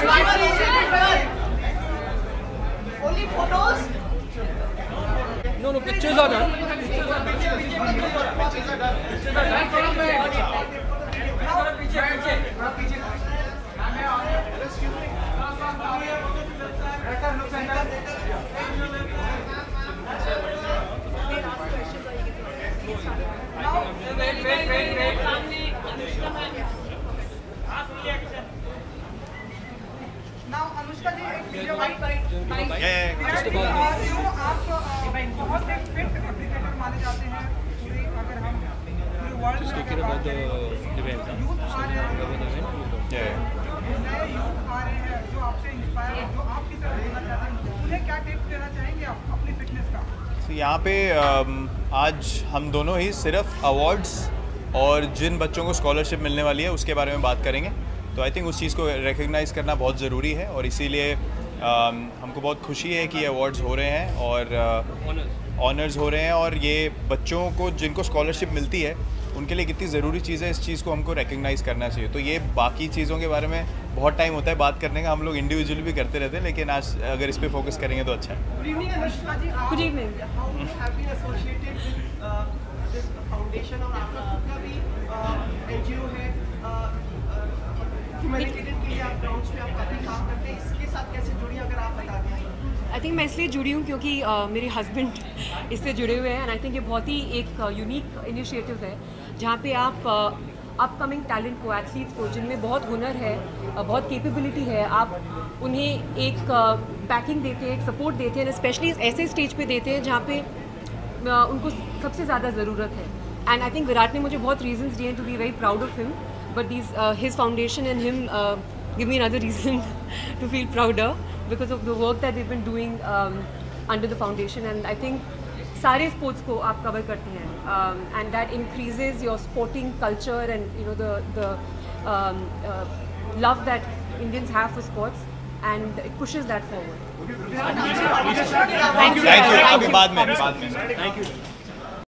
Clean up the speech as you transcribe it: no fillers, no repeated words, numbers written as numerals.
Only photos? No, pictures are done. Now, Anushka ji, एक video आप बहुत एक fit cricketer माने जाते हैं पूरे अगर हम पूरे वर्ल्ड में अगर बात करें यूथ आ रहे हैं नए यूथ आ रहे हैं जो आपसे इंस्पायर जो आपकी तरह होना चाहते हैं उन्हें क्या टिप्स देना चाहेंगे आप अपनी फिटनेस का? यहाँ पे आज हम दोनों ही सिर्फ अवार्ड्स और जिन बच्चों को स्कॉलरशिप मिलने वाली है उसके बारे में बात करेंगे। तो आई थिंक उस चीज़ को रिकग्नाइज़ करना बहुत ज़रूरी है और इसीलिए हमको बहुत खुशी है कि ये अवार्ड्स हो रहे हैं और ऑनर्स हो रहे हैं और ये बच्चों को जिनको स्कॉलरशिप मिलती है उनके लिए कितनी ज़रूरी चीज़ है, इस चीज़ को हमको रिकग्नाइज़ करना चाहिए। तो ये बाकी चीज़ों के बारे में बहुत टाइम होता है बात करने का, हम लोग इंडिविजुअली भी करते रहते हैं, लेकिन आज अगर इस पर फोकस करेंगे तो अच्छा है। Good evening Anushka ji, good evening. How you have been associated with this foundation और आपका खुद भी एनजीओ है ह्यूमैनिटेरियन के लिए आप ग्राउंड्स पे आप काफ़ी काम करते हैं, इसके साथ कैसे जुड़ी अगर आप बता दें? आई थिंक मैं इसलिए जुड़ी हूँ क्योंकि मेरे हस्बैंड इससे जुड़े हुए हैं एंड आई थिंक ये बहुत ही एक यूनिक इनिशिएटिव है जहाँ पे आप अपकमिंग टैलेंट को, एथलीट्स को जिनमें बहुत हुनर है, बहुत कैपेबिलिटी है, आप उन्हें एक बैकिंग देते हैं, एक सपोर्ट देते हैं, स्पेशली ऐसे स्टेज पे देते हैं जहाँ पे उनको सबसे ज़्यादा ज़रूरत है। एंड आई थिंक विराट ने मुझे बहुत रीजंस दिए to be very proud of him, but his foundation and him give me another reason to feel prouder because of the work that they've been doing under the foundation. And I think सारे sports को आप cover करते हैं and that increases your sporting culture and you know the love that Indians have for sports and it pushes that forward. Thank you. Thank you.